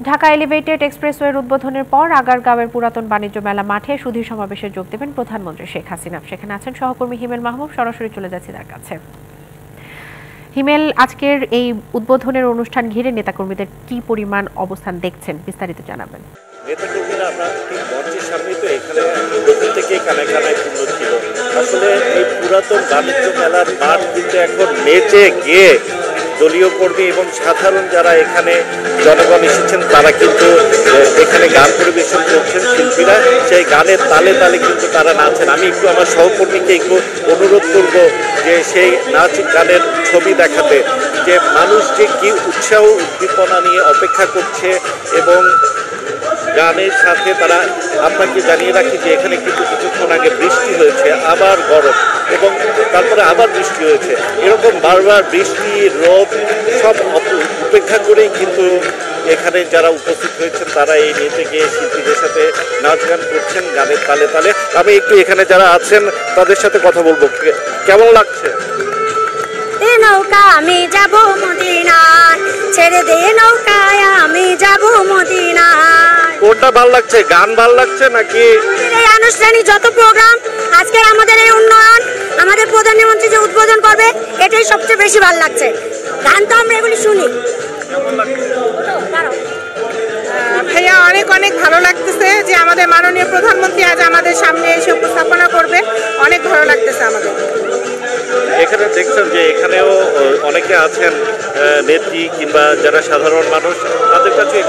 Dhaka elevated এক্সপ্রেসওয়ের উদ্বোধনের পর আগারগাঁওয়ের পুরাতন বাণিজ্য মেলা মাঠে সুধী সমাবেশে যোগ দেবেন প্রধানমন্ত্রী শেখ হাসিনা। সেখানে আছেন সহকর্মী হিমেল মাহমুদ। সরাসরি চলে যাচ্ছি তার কাছে। হিমেল, আজকের এই উদ্বোধনের অনুষ্ঠান ঘিরে নেতাকর্মীদের কি পরিমাণ অবস্থান দেখছেন, বিস্তারিত জানাবেন। নেতাকর্মীরা আমরা ঠিক মঞ্চের সামনে তো এখানে প্রথম থেকেই কানায় কানায় পূর্ণ ছিল। আসলে এই পুরাতন বাণিজ্য মেলার মাঠ কিন্তু এখন নেচে গিয়ে দলীয় কর্মী এবং সাধারণ যারা এখানে জনগণ এসেছেন তারা কিন্তু এখানে গান পরিবেশন করছেন। শিল্পীরা সেই গানের তালে তালে কিন্তু তারা নাচেন। আমি একটু আমার সহকর্মীকে একটু অনুরোধ করব যে সেই নাচ গানের ছবি দেখাতে, যে মানুষ যে কি উৎসাহ উদ্দীপনা নিয়ে অপেক্ষা করছে এবং গানের সাথে তারা। আপনাকে জানিয়ে রাখি যে এখানে কিন্তু কিছুক্ষণ আগে বৃষ্টি হয়েছে, আবার গরম এবং তারপরে আবার বৃষ্টি হয়েছে। এরকম বারবার বৃষ্টি রোদ সব উপেক্ষা করেই কিন্তু এখানে যারা উপস্থিত হয়েছেন তারা এই নিতে গিয়ে শিল্পীদের সাথে নাচ গান করছেন গানের তালে তালে। আমি একটু এখানে যারা আছেন তাদের সাথে কথা বলবো। কেমন লাগছে? নৌকা আমি যাব মদিনায়, ছেড়ে দে নৌকায় আমি যাব মদিনায়। কোনটা ভালো লাগছে, গান ভালো লাগছে নাকি এই আনুষ্ঠানিক যত প্রোগ্রাম, আজকে আমাদের এই উন্নয়ন, আমাদের প্রধানমন্ত্রী যে উদ্বোধন করবে, এটাই সবচেয়ে বেশি ভালো লাগছে। গান তো আমরা এগুলি শুনি। ভাইয়া, অনেক অনেক ভালো লাগতেছে যে আমাদের মাননীয় প্রধানমন্ত্রী আজ আমাদের সামনে এসে উপস্থাপনা করবে। অনেক ভালো লাগতেছে আমাদের। এখানে দেখছেন যে এখানেও অনেকে আছেন নেত্রী কিংবা যারা সাধারণ মানুষ, তাদের কাছে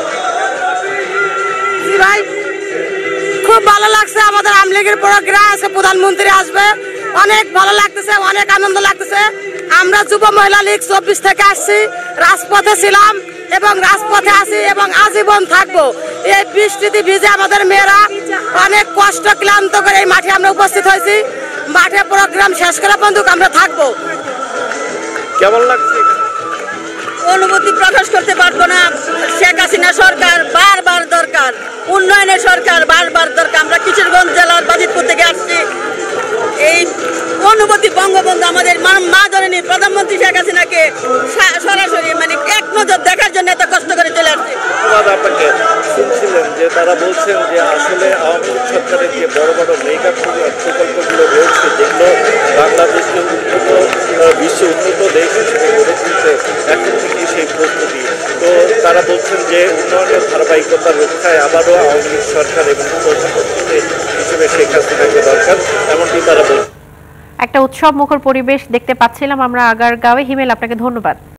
ভাই খুব ভালো লাগছে। আমাদের আমলিগের প্রোগ্রাম আছে, প্রধানমন্ত্রী আসবে, অনেক ভালো লাগতেছে, অনেক আনন্দ লাগতেছে। আমরা যুব মহিলা লীগ 24 থেকে আসছি, রাজপথে ছিলাম এবং রাজপথে আছি এবং আজীবন থাকবো। এই বৃষ্টিতে ভিজে আমাদের মেয়েরা অনেক কষ্ট ক্লান্ত করে এই মাঠে আমরা উপস্থিত হয়েছি। মাঠে প্রোগ্রাম শেষ করা পর্যন্ত আমরা থাকবো। কেমন লাগছে? অনুভূতি প্রকাশ করতে পারবো না। শেখ হাসিনা সরকার বারবার দরকার, উন্নয়নের সরকার বারবার দরকার। আমরা কিশোরগঞ্জ জেলার বাজিতপুর থেকে আসছি। এই অনুভূতি বঙ্গবন্ধু আমাদের মা জননী প্রধানমন্ত্রী শেখ হাসিনাকে সরাসরি এক নজর দেখার জন্য এত কষ্ট করে চলে আসছে। ধন্যবাদ আপনাকে। শুনছিলেন যে তারা বলছেন যে আসলে আওয়ামী লীগ সরকারের যে বড় বড় মেগা প্রকল্পগুলো রয়েছে, যেগুলো বাংলাদেশকে বিশ্বে উন্নত দেশ হিসেবে গড়ে তুলতে এখন থেকে সেই প্রস্তুতি। তো তারা বলছেন যে উন্নয়নের ধারাবাহিকতা রক্ষায় আবারও আওয়ামী লীগ সরকার এবং প্রধানমন্ত্রী হিসেবে শেখ হাসিনাকে দরকার, এমনটি তারা বলছেন। একটা উৎসব মুখর পরিবেশ দেখতে পাচ্ছিলাম আমরা আগারগাঁওয়ে। হিমেল, আপনাকে ধন্যবাদ।